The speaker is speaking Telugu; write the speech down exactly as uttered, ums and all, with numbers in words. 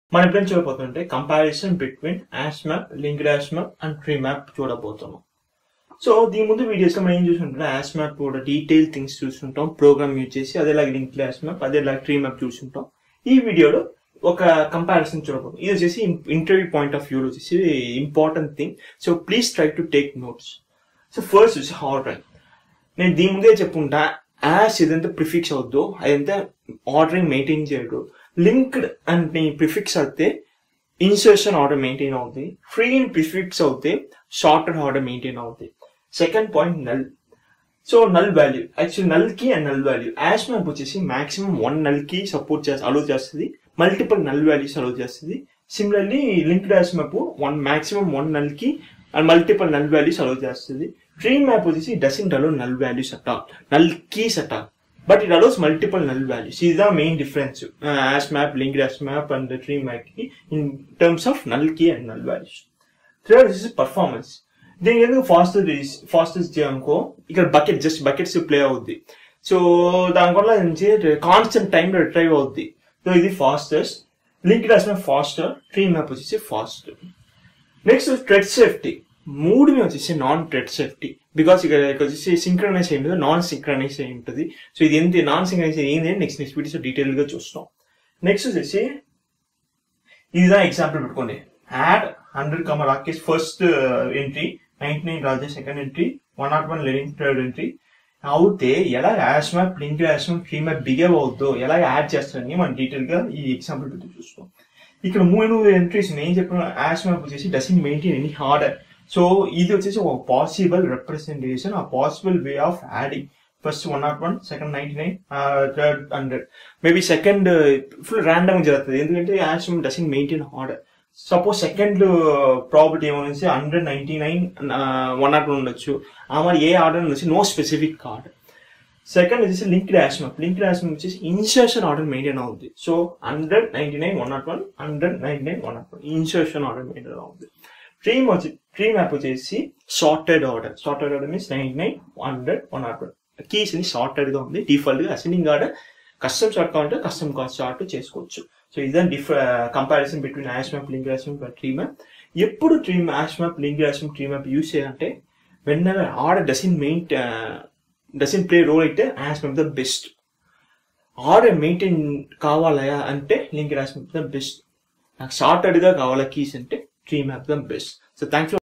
మనం ఎప్పుడైనా చూడబోతుంటే comparison between hash map, linked hash map and tree map చూడబోతున్నాం. సో దీని ముందు వీడియోస్ లో మనం ఏం చూసుకుంటాం, యాష్ మ్యాప్ కూడా డీటెయిల్ థింగ్స్ చూసుకుంటాం, ప్రోగ్రామ్ యూజ్ చేసి, అదేలాగా లింక్డ్ యాష్ మ్యాప్, అదేలాగా ట్రీ మ్యాప్ చూసుకుంటాం. ఈ వీడియోలో ఒక కంపారిజన్ చూడబోతున్నాం. ఇది వచ్చేసి ఇంటర్వ్యూ పాయింట్ ఆఫ్ వ్యూ వచ్చేసి important thing. So please try to take notes. So first వచ్చి ఆర్డరింగ్. నేను దీని ముందే చెప్పుకుంటా, యాష్ ఏదంతా ప్రిఫిక్స్ అవుద్దో అదంతా ఆర్డరింగ్ మెయింటైన్ చేయడు. లింక్డ్ అంటే ప్రిఫిక్స్ అయితే ఇన్సర్షన్ ఆర్డర్ మెయింటైన్ అవుతుంది. ఫ్రీ ఇన్ ప్రిఫిక్స్ అవుతే షార్టెడ్ ఆర్డర్ మెయింటైన్ అవుతుంది. Second point null. So null value, actually null కి and null value hash map వచ్చేసి మాక్సిమం వన్ నల్ కి సపోర్ట్ చేసి అలో చేస్తుంది, మల్టిపుల్ నల్ వాల్యూస్ అలో చేస్తుంది. Similarly linked hash map one maximum one null కి and multiple null values allow చేస్తుంది. ట్రీ మ్యాప్ వచ్చేసి doesn't allow null values at all, null keys at all, but it allows multiple null values. This is the main difference, uh, hash map, linked hash map and the tree map key in terms of null key and null values. Third, this is performance. Then you know fastest is fastest janko ikkada bucket just buckets play avuddi. So dankolla enche constant time lo retrieve avuddi. So ఇది fastest, linked hash map faster, tree map వచ్చేసి faster. Next is thread safety. మూడు వచ్చేసి నాన్ థ్రెడ్ సేఫ్టీ, బికాస్ ఇక్కడ వచ్చేసి సింక్రనైజ్ అయి ఉంటుంది, నాన్ సింక్రనైజ్ అయి ఉంటుంది. సో ఇది ఎంత నాన్ సింక్రనైజ్ ఏంది నెక్స్ట్ నెక్స్ట్ వీడియోస్ డీటెయిల్ గా చూస్తాం. నెక్స్ట్ వచ్చేసి ఇదిదా ఎగ్జాంపుల్ పెట్టుకోండి. Add hundred comma Rakesh first entry, ninety nine Raje second entry, one nought one Lenin third entry అవుతే ఎలా hash map, linked hash map, tree map behave అవుద్దో, ఎలా యాడ్ చేస్తారని మనం డీటెయిల్ గా ఈ ఎగ్జాంపుల్ పెట్టి చూస్తాం. ఇక్కడ మూడు ఎంట్రీస్ నేను చెప్పిన యాష్ మ్యాప్ వచ్చేసి doesn't maintain any order. So ఇది వచ్చేసి ఒక పాసిబుల్ రిప్రజెంటేషన్, ఆ possible way of adding. First one nought one, second ninety nine, third hundred, maybe second full random జరుగుతుంది, ఎందుకంటే hash doesn't maintain order. Suppose second probability ఏమనేసి hundred, ninety nine, one nought one ఉండొచ్చు, ఆ మరి ఏ ఆర్డర్ ఉండొచ్చు, నో స్పెసిఫిక్ ఆర్డర్. సెకండ్ వచ్చేసి linked hash map. Linked hash map వచ్చేసి ఇన్సర్షన్ ఆర్డర్ మెయింటైన్ అవుతుంది. So hundred, ninety nine, one nought one, hundred, ninety nine, one nought one insertion order maintain అవుతుంది. ట్రీ వచ్చి ట్రీ మ్యాప్ వచ్చేసి sorted order. Sorted order means ninety nine, hundred, one nought one keys అని సార్టెడ్ గా ఉంది. డిఫాల్ట్ గా అసెండింగ్ ఆర్డర్ కస్టమ్ సార్ట్ కావాలంటే కస్టమ్ సార్ట్ చేసుకోవచ్చు. సో ఇదే diff comparison between hash map, linked hash map, tree map. ఎప్పుడు tree hash map, linked hash map, tree map use చేయాలంటే whenever order doesn't main doesn't play role అయితే hash map the best. Order maintain కావాలా అంటే linked hash map the best. నాకు సార్టెడ్ గా కావాలా కీస్ అంటే tree map the best. So thanks.